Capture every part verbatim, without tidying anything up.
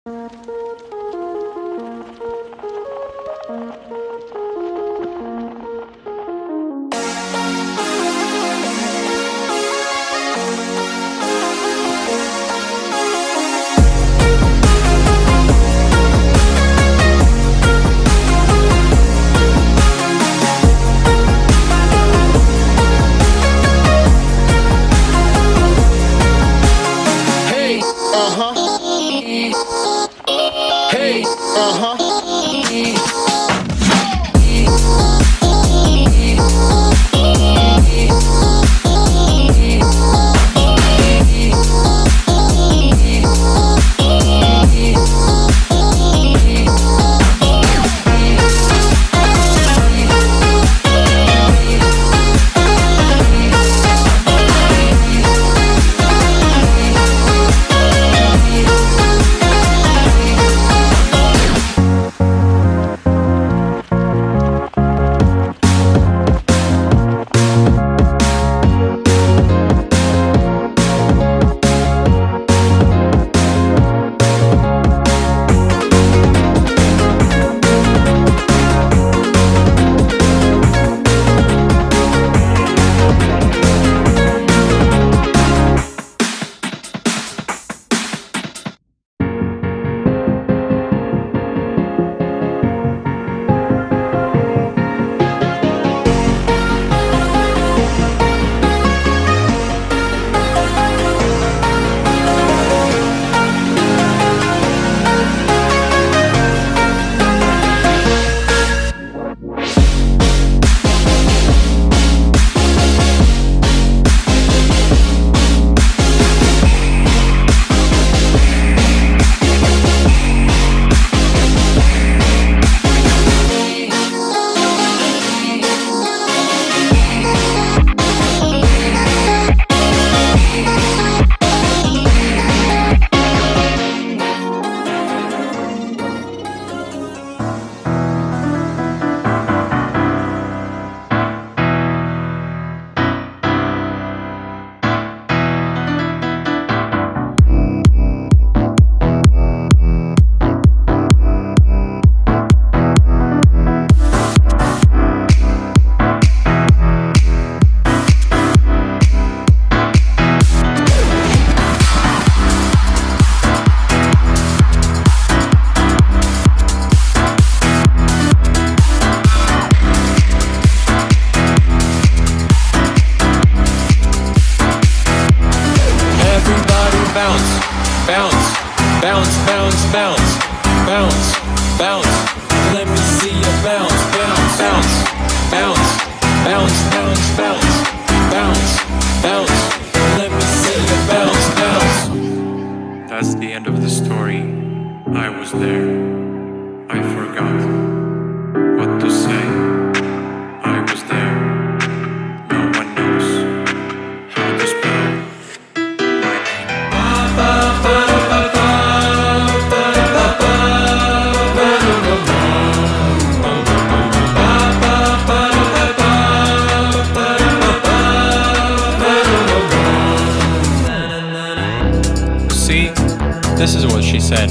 This is what she said.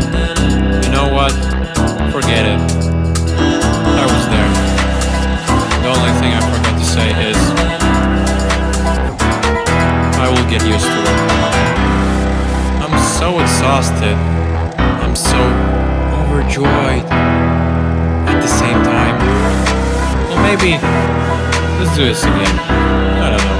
You know what? Forget it. I was there. The only thing I forgot to say is I will get used to it. I'm so exhausted. I'm so overjoyed at the same time. Well, maybe let's do this again. I don't know.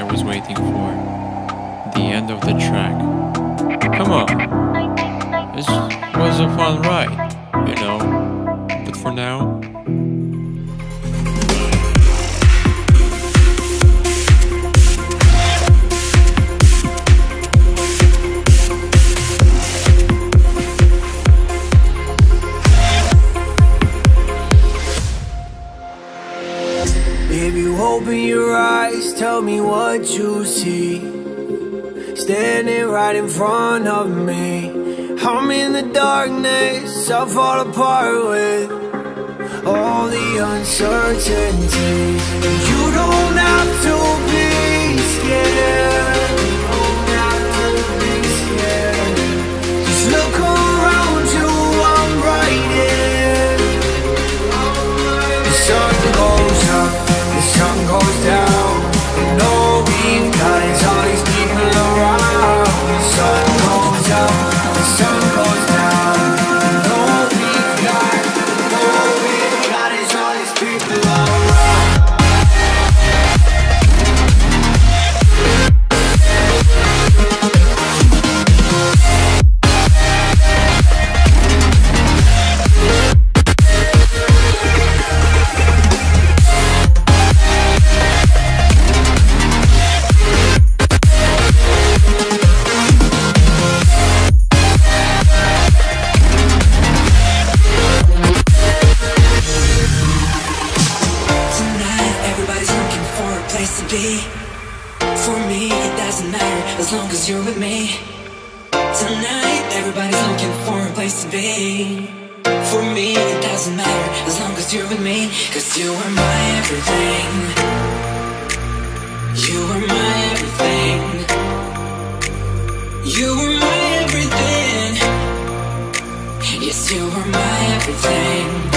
I was waiting for. The end of the track. Come on. This was a fun ride, you know. But for now, if you open your eyes, tell me what you see. Standing right in front of me, I'm in the darkness, I fall apart with all the uncertainties. You don't have to be scared, you don't have to be scared. Just look around you, I'm right here. The sun goes up, the sun goes down, and all we've got is all these people around. The sun goes up, the sun goes down, and all we've got, all we've got is all these people around. For me, it doesn't matter as long as you're with me. Tonight, everybody's looking for a place to be. For me, it doesn't matter as long as you're with me. Cause you are my everything. You are my everything. You are my everything. Yes, you are my everything.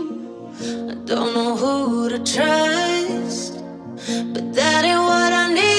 Don't know who to trust, but that ain't what I need.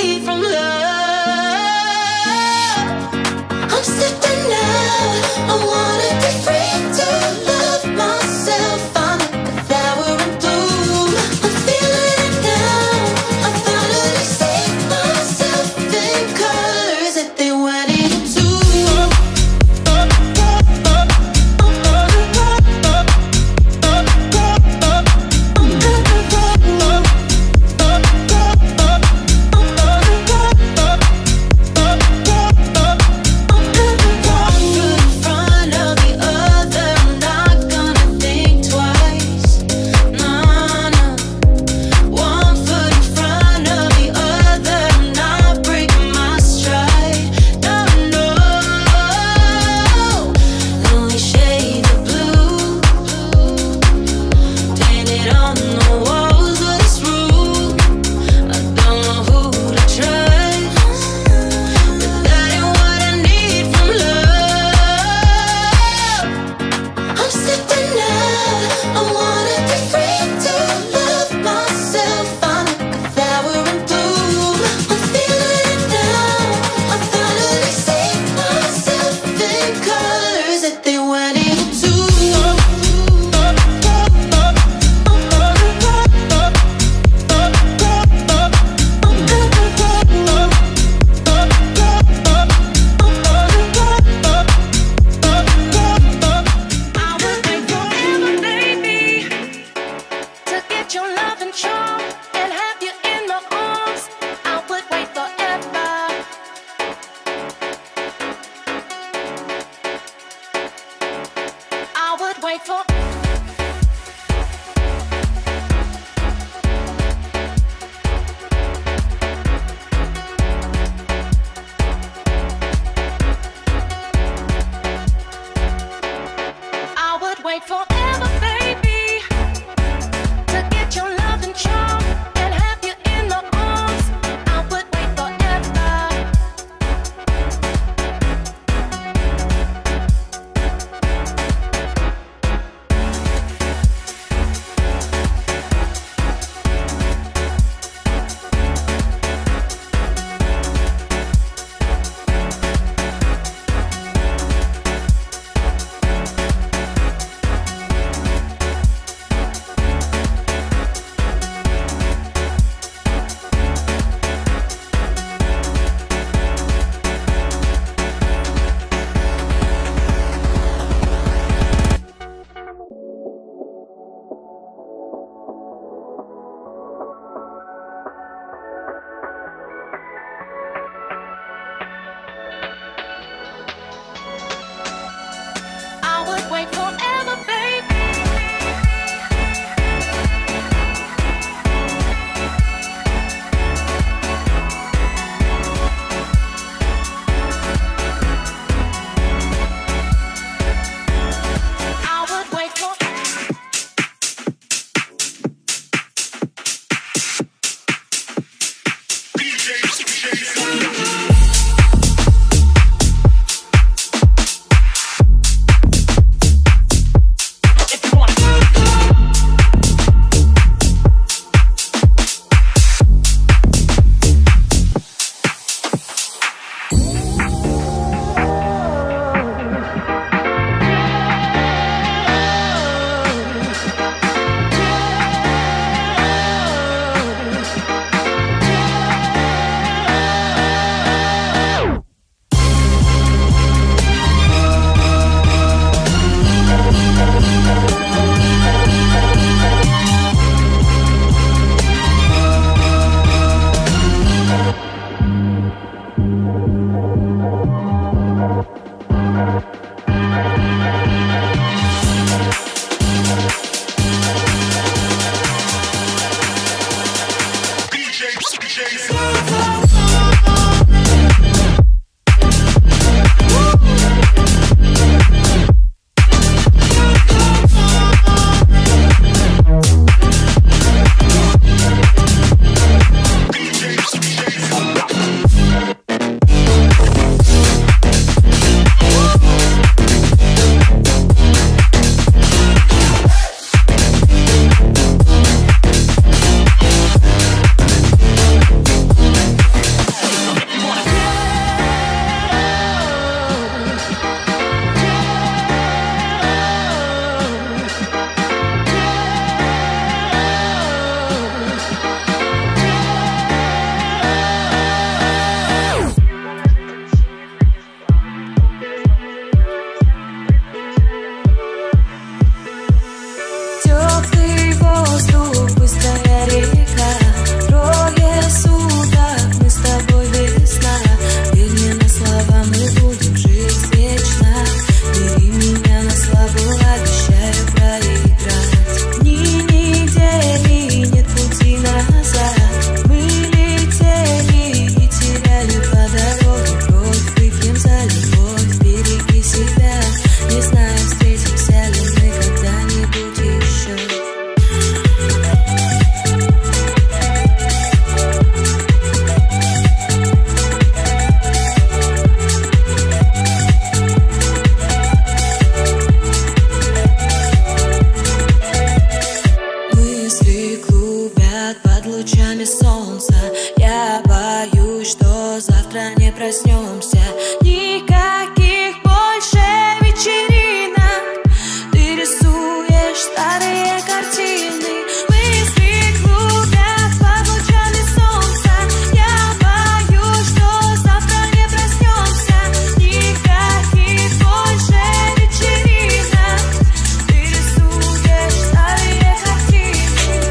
проснемся. Никаких больше вечеринок. Ты рисуешь старые картины. Мысли клубят под лучами солнца. Я боюсь, что завтра не проснемся. Никаких больше вечеринок. Ты рисуешь старые картины.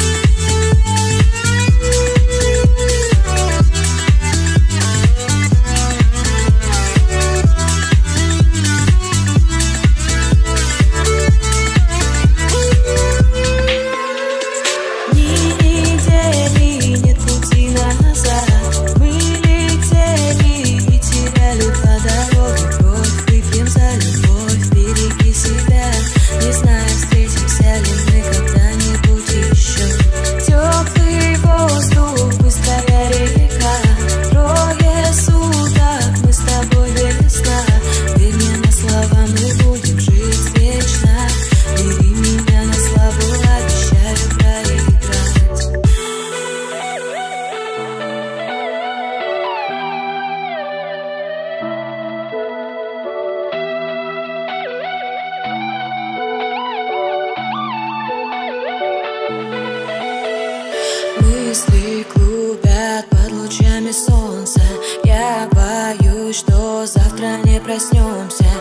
Мысли клубят под лучами солнца. Я боюсь, что завтра не проснемся.